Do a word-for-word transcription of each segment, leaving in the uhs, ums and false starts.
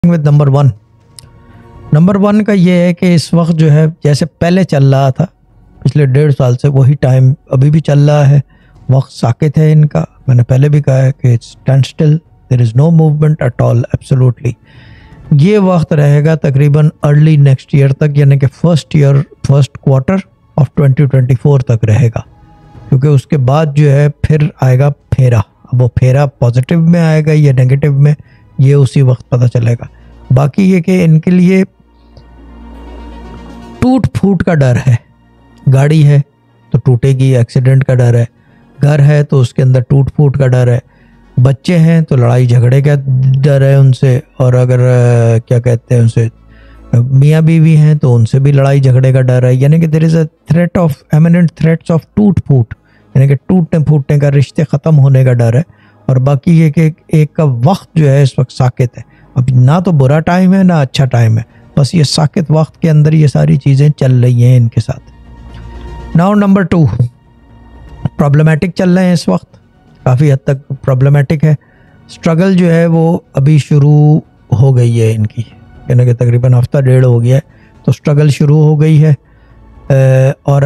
With number one. Number one का ये है कि इस वक्त जो है जैसे पहले चल रहा था पिछले डेढ़ साल से वही टाइम अभी भी चल रहा है। वक्त साकित है इनका। मैंने पहले भी कहा है कि it's standstill, there is no movement at all, absolutely. ये वक्त रहेगा तकरीबन अर्ली नेक्स्ट ईयर तक, यानी कि first year first quarter of twenty twenty four तक रहेगा, क्योंकि उसके बाद जो है फिर आएगा फेरा। अब वो फेरा पॉजिटिव में आएगा या नेगेटिव में, ये उसी वक्त पता चलेगा। बाकी ये कि इनके लिए टूट फूट का डर है। गाड़ी है तो टूटेगी, एक्सीडेंट का डर है। घर है तो उसके अंदर टूट फूट का डर है। बच्चे हैं तो लड़ाई झगड़े का डर है उनसे, और अगर क्या कहते हैं उनसे मियाँ बीवी हैं तो उनसे भी लड़ाई झगड़े का डर है। यानी कि there is a threat of eminent threats of टूट फूट, यानी कि टूटने फूटने का, रिश्ते ख़त्म होने का डर है। और बाकी ये कि एक का वक्त जो है इस वक्त साकित है। अब ना तो बुरा टाइम है ना अच्छा टाइम है, बस ये साकित वक्त के अंदर ये सारी चीज़ें चल रही हैं इनके साथ। नाउ नंबर टू, प्रॉब्लमेटिक चल रहे हैं इस वक्त, काफ़ी हद तक प्रॉब्लमेटिक है। स्ट्रगल जो है वो अभी शुरू हो गई है इनकी, यानी कि तकरीबन हफ्ता डेढ़ हो गया है तो स्ट्रगल शुरू हो गई है। और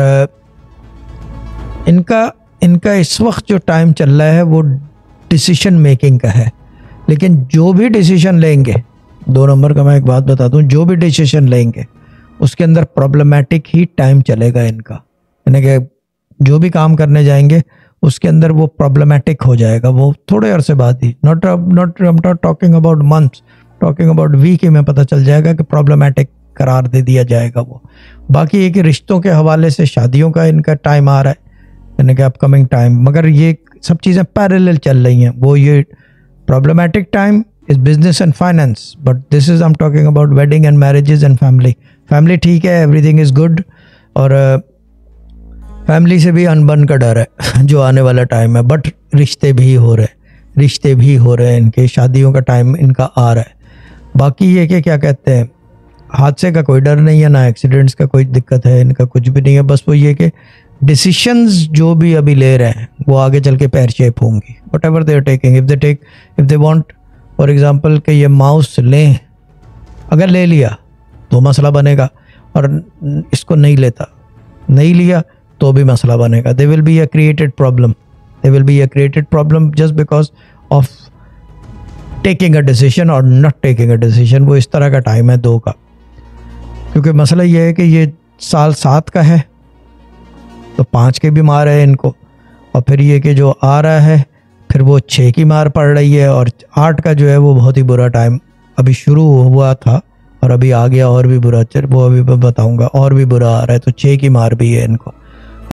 इनका इनका इस वक्त जो टाइम चल रहा है वो डिसीजन मेकिंग का है। लेकिन जो भी डिसीजन लेंगे, दो नंबर का मैं एक बात बता दूं, जो भी डिसीजन लेंगे उसके अंदर प्रॉब्लमेटिक ही टाइम चलेगा इनका। यानी कि जो भी काम करने जाएंगे उसके अंदर वो प्रॉब्लमेटिक हो जाएगा, वो थोड़े अरसे बाद ही, not not I am not talking about months, talking about week ही में पता चल जाएगा कि प्रॉब्लमेटिक करार दे दिया जाएगा वो। बाकी ये कि रिश्तों के हवाले से शादियों का इनका टाइम आ रहा है, यानी कि अपकमिंग टाइम, मगर ये सब चीज़ें पैरेलल चल रही हैं। वो ये problematic time is business and finance, but this is I am talking about wedding and marriages and family. Family ठीक है, एवरीथिंग इज़ गुड, और फैमिली uh, से भी अनबन का डर है जो आने वाला टाइम है। बट रिश्ते भी हो रहे हैं रिश्ते भी हो रहे हैं इनके, शादियों का टाइम इनका आ रहा है। बाकी ये कि क्या कहते हैं, हादसे का कोई डर नहीं है, ना एक्सीडेंट्स का कोई दिक्कत है, इनका कुछ भी नहीं है। बस वो ये कि डिसीशंस जो भी अभी ले रहे हैं वो आगे चल के पैर शेप होंगी, whatever they are taking. If they take if they want for example कि ये माउस लें, अगर ले लिया तो मसला बनेगा, और इसको नहीं लेता नहीं लिया तो भी मसला बनेगा। They will be a created problem they will be a created problem just because of taking a decision और नॉट टेकिंग अ डिसीजन। वो इस तरह का टाइम है दो का, क्योंकि मसला ये है कि ये साल सात का है तो पाँच के भी मार है इनको, और फिर ये कि जो आ रहा है फिर वो छः की मार पड़ रही है, और आठ का जो है वो बहुत ही बुरा टाइम अभी शुरू हुआ था और अभी आ गया और भी बुरा, वो अभी बताऊंगा और भी बुरा आ रहा है, तो छः की मार भी है इनको।